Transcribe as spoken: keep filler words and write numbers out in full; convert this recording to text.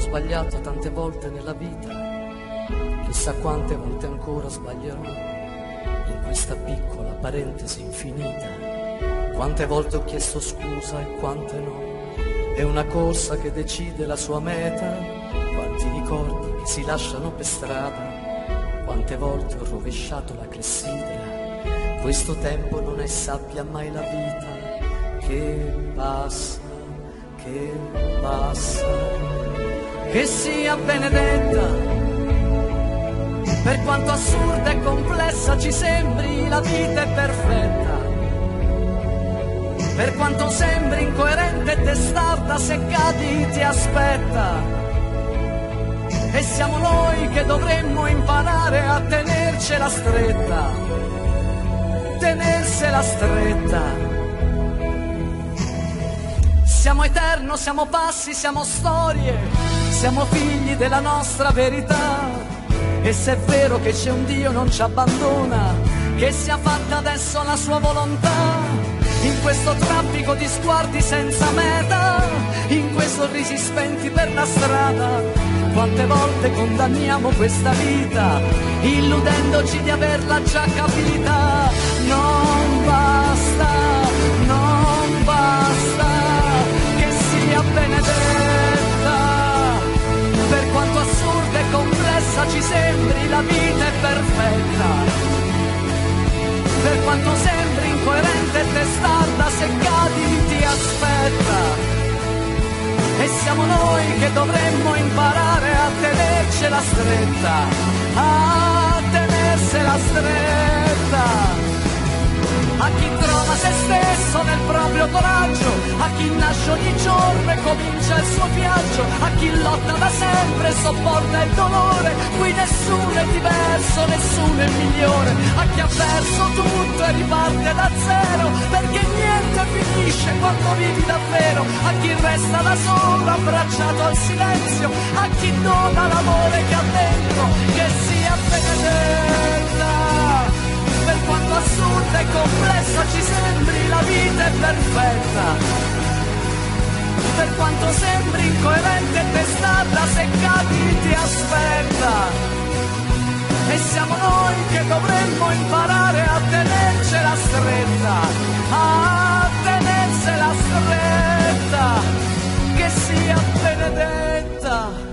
sbagliato tante volte nella vita, chissà quante volte ancora sbaglierò in questa piccola parentesi infinita. Quante volte ho chiesto scusa e quante no, è una corsa che decide la sua meta. Quanti ricordi che si lasciano per strada, quante volte ho rovesciato la clessidra. Questo tempo non è sabbia mai la vita, che passa, che passa. Che sia benedetta, per quanto assurda e complessa ci sembri, la vita è perfetta. Per quanto sembri incoerente e testarda, se cadi ti aspetta. E siamo noi che dovremmo imparare a tenercela stretta, tenersela stretta. Siamo eterno, siamo passi, siamo storie, siamo figli della nostra verità. E se è vero che c'è un Dio non ci abbandona, che sia fatta adesso la sua volontà. In questo traffico di sguardi senza meta, in quei sorrisi spenti per la strada, quante volte condanniamo questa vita, illudendoci di averla già capita. Non basta, non basta, che sia benedetta. Per quanto assurda e complessa ci sembri, la vita è perfetta. Per quanto sembri incoerente e testarda, se cadi ti aspetta. E siamo noi che dovremmo imparare a tenercela stretta, a tenersela stretta. A chi trova se stesso nel proprio coraggio, a chi nasce ogni giorno e comincia il suo viaggio, a chi lotta da sempre e sopporta il dolore. Qui nessuno è diverso, nessuno è migliore. A chi ha perso tutto e riparte da zero, perché niente finisce quando vivi davvero. A chi resta da solo, abbracciato al silenzio, a chi dona l'amore che ha dentro, che sia benedetta. Per quanto assurda e complessa ci sembri, la vita è perfetta. Per quanto sembri incoerente e testarda, se cadi ti aspetta. E siamo noi che dovremmo imparare a tenercela stretta, a tenersela stretta, che sia benedetta.